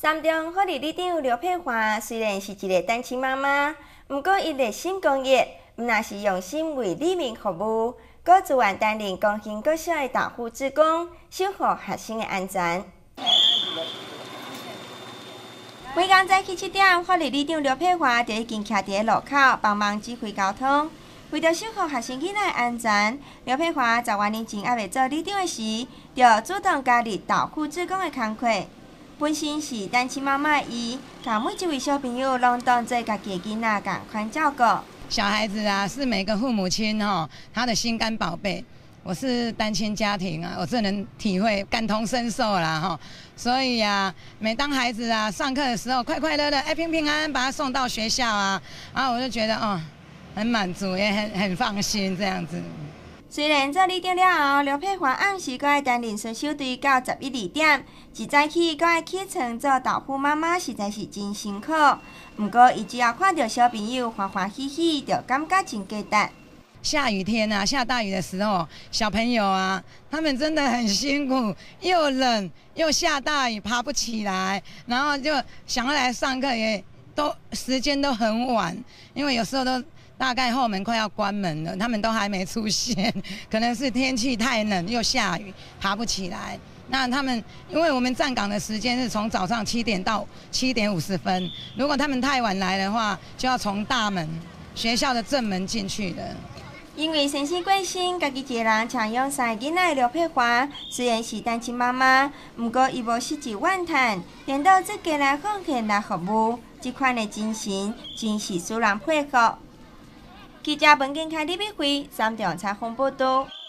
三中护理里长刘佩华虽然是一个单亲妈妈，不过伊热心公益，毋但是用心为里民服务，阁自愿担任公行各小的导护志工，守护学生的安全。每天早起7点，护理里长刘佩华就已经徛伫路口帮忙指挥交通。为着守护学生囡仔的安全，刘佩华10多年前还未做里长的时，就主动加入导护志工的工作。本身是单亲妈妈的伊，把每一位小朋友拢当做家己的囡仔共款照顾。 小孩子啊，是每个父母亲他的心肝宝贝。我是单亲家庭啊，我这能体会感同身受啦所以啊，每当孩子啊上课的时候快快乐乐，平平安安把他送到学校啊，然后我就觉得很满足，也很放心这样子。 虽然做里长了后，刘佩华暗时阁爱担任巡守队到11、2点，一早起阁爱起床做导护妈妈，实在是真辛苦。不过，伊只要看到小朋友欢欢喜喜，就感觉真价值。 下雨天啊，下大雨的时候，小朋友啊，他们真的很辛苦，又冷又下大雨，爬不起来，然后就想要来上课，也都时间都很晚，因为有时候都大概后门快要关门了，他们都还没出现，可能是天气太冷又下雨，爬不起来。那他们因为我们站岗的时间是从早上7点到7点50分，如果他们太晚来的话，就要从大门学校的正门进去的。 因为生死过身，家己一个人抢养3个囡仔的刘佩华，虽然是单亲妈妈，不过伊无失志怨叹，颠倒积极来奉献来服务，这款的精神真是使人佩服。记者文景凯李碧辉，三重采访报道。